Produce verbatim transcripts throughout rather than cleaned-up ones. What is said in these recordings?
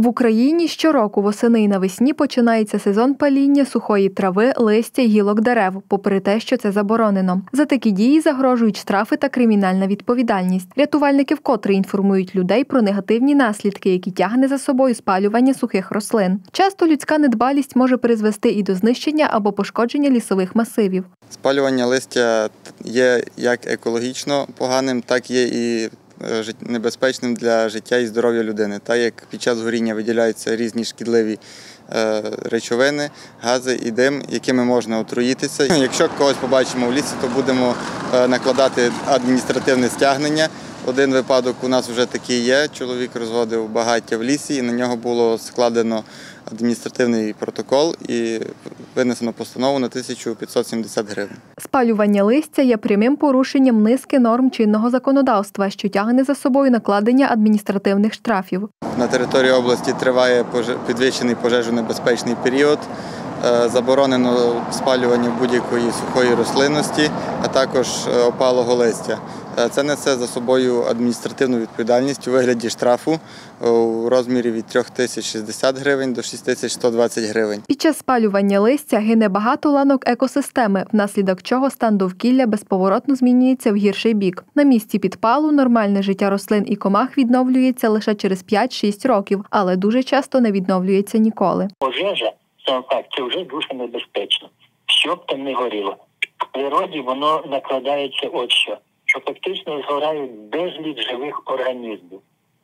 В Україні щороку восени і навесні починається сезон паління сухої трави, листя й гілок дерев, попри те, що це заборонено. За такі дії загрожують штрафи та кримінальна відповідальність. Рятувальники вкотре інформують людей про негативні наслідки, які тягне за собою спалювання сухих рослин. Часто людська недбалість може призвести і до знищення або пошкодження лісових масивів. Спалювання листя є як екологічно поганим, так є і небезпечним для життя і здоров'я людини. Так як під час горіння виділяються різні шкідливі речовини, гази і дим, якими можна отруїтися. Якщо когось побачимо в лісі, то будемо накладати адміністративне стягнення. Один випадок у нас вже такий є. Чоловік розводив багаття в лісі, і на нього було складено адміністративний протокол і винесено постанову на тисячу п'ятсот сімдесят гривень. Спалювання листя є прямим порушенням низки норм чинного законодавства, що тягне за собою накладення адміністративних штрафів. На території області триває підвищений пожежонебезпечний період. Заборонено спалювання будь-якої сухої рослинності, а також опалого листя. Це несе за собою адміністративну відповідальність у вигляді штрафу у розмірі від три тисячі шістдесят гривень до шість тисяч сто двадцять гривень. Під час спалювання листя гине багато ланок екосистеми, внаслідок чого стан довкілля безповоротно змінюється в гірший бік. На місці підпалу нормальне життя рослин і комах відновлюється лише через п'ять-шість років, але дуже часто не відновлюється ніколи. Пожежа, сам факт, це вже дуже небезпечно. Що б там не горіло. В природі воно накладається от що. Що фактично згорають безліч живих організмів,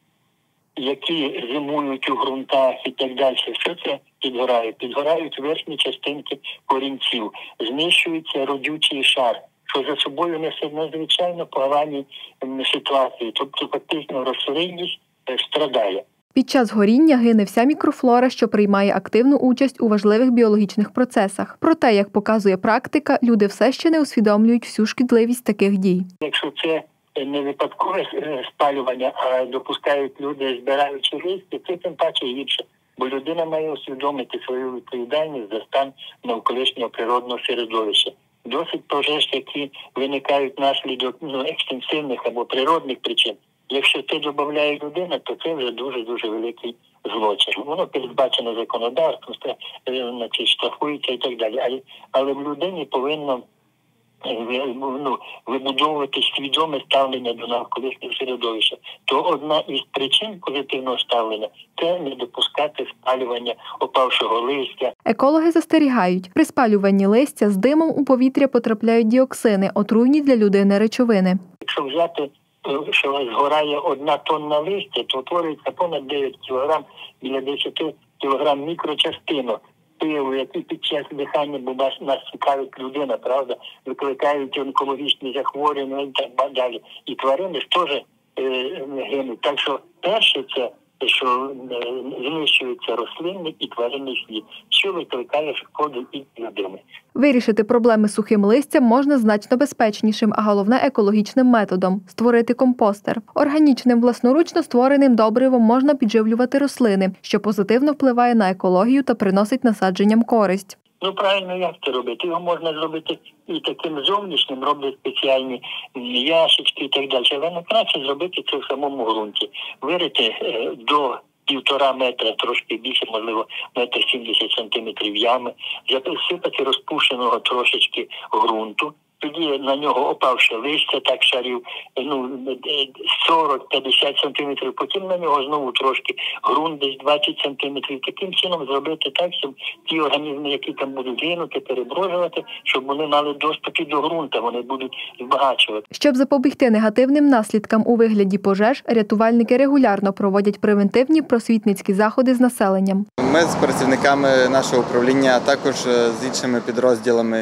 які зимують у ґрунтах і так далі. Що це підгорає? Підгорають верхні частинки корінців, знищується родючий шар, що за собою несе надзвичайно погані ситуації. Тобто фактично рослинність страдає. Під час горіння гине вся мікрофлора, що приймає активну участь у важливих біологічних процесах. Проте, як показує практика, люди все ще не усвідомлюють всю шкідливість таких дій. Якщо це не випадкове спалювання, а допускають люди, збираючи листя, це тим паче гірше. Бо людина має усвідомити свою відповідальність за стан навколишнього природного середовища. Досить пожеж, які виникають внаслідок ну, екстенсивних або природних причин. Якщо це додає людина, то це вже дуже-дуже великий злочин. Воно передбачено законодавством, значить, штрафується і так далі. Але, але в людині повинно ну, вибудовувати свідоме ставлення до навколишнього середовища. То одна із причин позитивного ставлення – це не допускати спалювання опавшого листя. Екологи застерігають, при спалюванні листя з димом у повітря потрапляють діоксини, отруйні для людини речовини. Якщо взяти що згорає одна тонна листя, то утворюється понад дев'ять кілограм, біля десять кілограм мікрочастинок пилу, які під час дихання, бо нас цікавить людина, правда, викликають онкологічні захворювання і так далі. І тварини ж теж е, гинуть. Так що перше це, що знищується рослинний і тваринний світ, що викликає шкоду і людини. Вирішити проблеми сухим листям можна значно безпечнішим, а головне екологічним методом – створити компостер. Органічним власноручно створеним добривом можна підживлювати рослини, що позитивно впливає на екологію та приносить насадженням користь. Ну, правильно, як це робити? Його можна зробити і таким зовнішнім, роблять спеціальні ящички і так далі. Але найкраще зробити це в самому ґрунті. Вирити до півтора метра, трошки більше, можливо, метр сімдесят сантиметрів ями, засипати розпушеного трошечки ґрунту. Тоді на нього опавши листя, так шарів, ну, сорок-п'ятдесят сантиметрів, потім на нього знову трошки ґрунт десь двадцять сантиметрів. Таким чином зробити так, щоб ті організми, які там будуть гинути, переброжувати, щоб вони мали доступ і до ґрунту, вони будуть збагачувати. Щоб запобігти негативним наслідкам у вигляді пожеж, рятувальники регулярно проводять превентивні просвітницькі заходи з населенням. Ми з працівниками нашого управління, а також з іншими підрозділами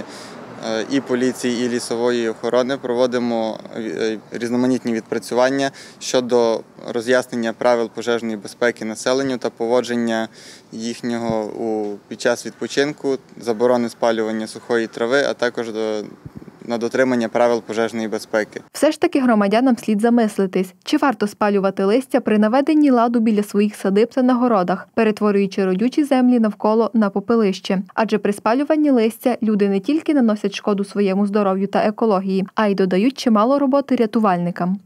і поліції, і лісової охорони проводимо різноманітні відпрацювання щодо роз'яснення правил пожежної безпеки населенню та поводження їхнього у, під час відпочинку, заборони спалювання сухої трави, а також до на дотримання правил пожежної безпеки. Все ж таки громадянам слід замислитись, чи варто спалювати листя при наведенні ладу біля своїх садиб та на городах, перетворюючи родючі землі навколо на попелище. Адже при спалюванні листя люди не тільки наносять шкоду своєму здоров'ю та екології, а й додають чимало роботи рятувальникам.